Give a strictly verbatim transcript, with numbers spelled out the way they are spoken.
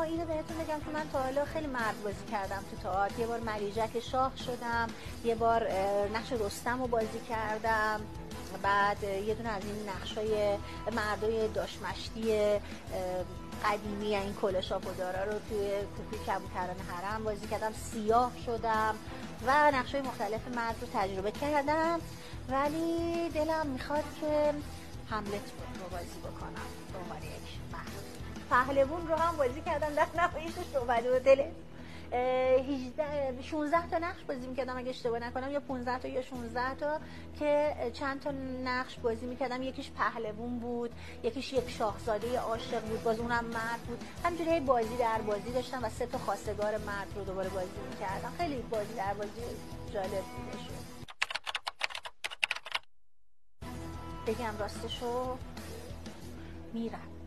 اینو بهتون بگم که من تا حالا خیلی مرد بازی کردم تو تئاتر. یه بار ملیجک شاه شدم، یه بار نقش رستم رو بازی کردم، بعد یه دونه از این نقشای مردای داشمشتی قدیمی این کلاشاپ و دارا رو توی کوپی کبوتران حرم بازی کردم، سیاه شدم و نقشای مختلف مرد رو تجربه کردم. ولی دلم میخواد که هملت رو بازی بکنم به عنوان یک مرد. پهلوون رو هم بازی کردم در نمایش شعبده و دل هجده شانزده تا نقش بازی میکردم اگه اشتباه نکنم، یا پانزده تا یا شانزده تا، که چند تا نقش بازی میکردم. یکیش پهلوون بود، یکیش یک شاهزاده عاشق بود، باز اونم مرد بود. همینجوری بازی در بازی داشتم و سه تا خواستگار مرد رو دوباره بازی میکردم. خیلی بازی در بازی جالب بودش. بگم راستشو، میرم